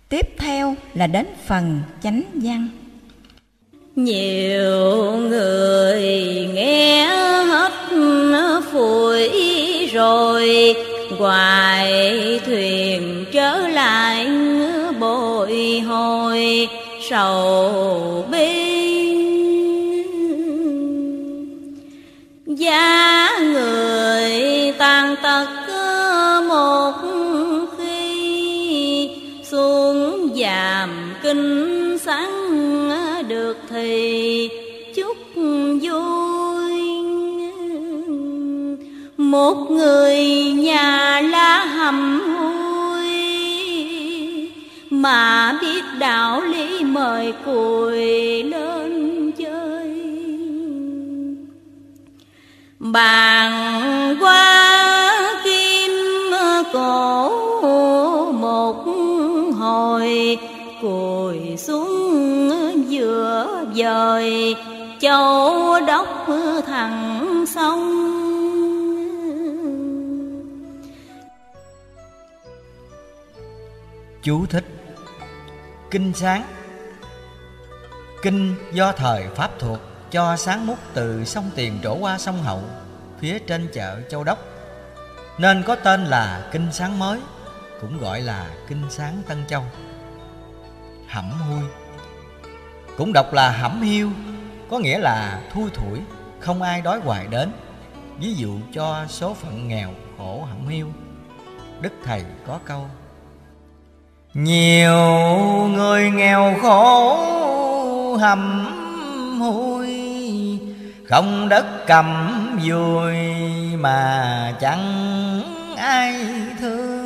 Tiếp theo là đến phần chánh văn. Nhiều người nghe hết phủi rồi, hoài thuyền trở lại bồi hồi sầu bi. Giá người tàn tật một khi, xuống giàm kinh sáng được thì chúc vui. Một người nhà lá hầm hôi, mà biết đạo lý mời cùi lên chơi. Bàn qua kim cổ một hồi, cùi xuống giữa dời, châu đốc thẳng sông. Chú thích: Kinh Sáng. Kinh do thời Pháp thuộc, cho sáng múc từ sông Tiền trổ qua sông Hậu, phía trên chợ Châu Đốc, nên có tên là Kinh Sáng Mới, cũng gọi là Kinh Sáng Tân Châu. Hẩm hui cũng đọc là hẩm hiu, có nghĩa là thui thủi, không ai đói hoài đến. Ví dụ cho số phận nghèo khổ hẩm hiu. Đức Thầy có câu: nhiều người nghèo khổ hầm hui, không đất cầm vùi mà chẳng ai thương.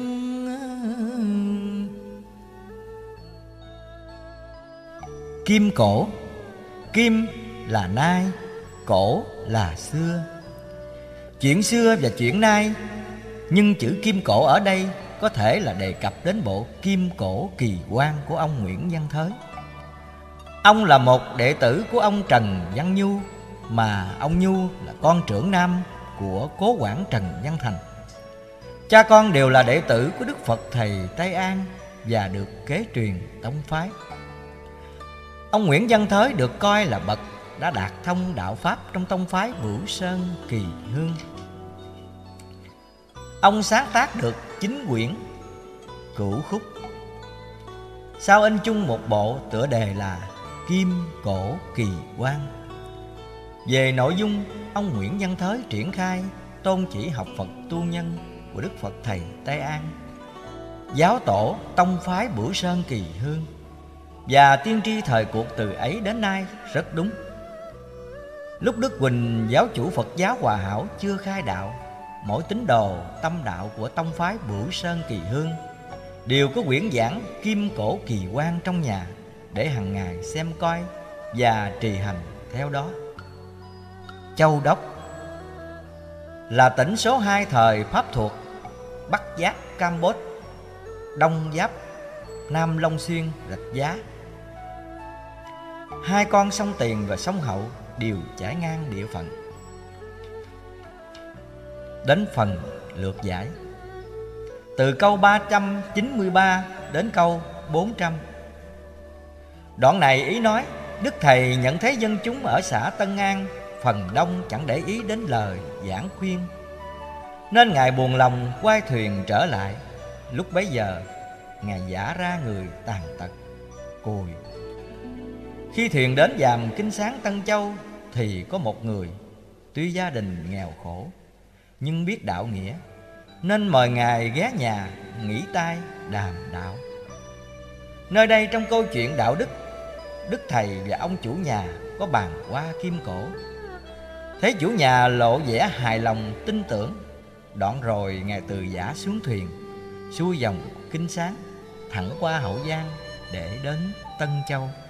Kim cổ. Kim là nay, cổ là xưa. Chuyện xưa và chuyện nay, nhưng chữ kim cổ ở đây có thể là đề cập đến bộ Kim Cổ Kỳ Quan của ông Nguyễn Văn Thới. Ông là một đệ tử của ông Trần Văn Nhu, mà ông Nhu là con trưởng nam của cố quản Trần Văn Thành. Cha con đều là đệ tử của Đức Phật Thầy Tây An và được kế truyền tông phái. Ông Nguyễn Văn Thới được coi là bậc đã đạt thông đạo Pháp trong tông phái Bửu Sơn Kỳ Hương. Ông sáng tác được 9 quyển Cửu Khúc, sau in chung một bộ tựa đề là Kim Cổ Kỳ Quan. Về nội dung, ông Nguyễn Văn Thới triển khai tôn chỉ học Phật tu nhân của Đức Phật Thầy Tây An, giáo tổ tông phái Bửu Sơn Kỳ Hương, và tiên tri thời cuộc từ ấy đến nay rất đúng. Lúc Đức Huỳnh giáo chủ Phật giáo Hòa Hảo chưa khai đạo, mỗi tín đồ tâm đạo của tông phái Bửu Sơn Kỳ Hương đều có quyển giảng Kim Cổ Kỳ Quan trong nhà để hàng ngày xem coi và trì hành theo đó. Châu Đốc là tỉnh số 2 thời Pháp thuộc, Bắc giáp Campuchia, Đông giáp Nam Long Xuyên, Rạch Giá. Hai con sông Tiền và sông Hậu đều chảy ngang địa phận. Đến phần lược giải, từ câu 393 đến câu 400. Đoạn này ý nói Đức Thầy nhận thấy dân chúng ở xã Tân An phần đông chẳng để ý đến lời giảng khuyên, nên Ngài buồn lòng quay thuyền trở lại. Lúc bấy giờ Ngài vả ra người tàn tật, cùi. Khi thuyền đến giàm Kinh Sáng Tân Châu thì có một người tuy gia đình nghèo khổ nhưng biết đạo nghĩa, nên mời Ngài ghé nhà nghỉ tay đàm đạo. Nơi đây trong câu chuyện đạo đức, Đức Thầy và ông chủ nhà có bàn qua kim cổ. Thấy chủ nhà lộ vẻ hài lòng tin tưởng, đoạn rồi Ngài từ giã xuống thuyền, xuôi dòng Kinh Sáng thẳng qua Hậu Giang để đến Tân Châu.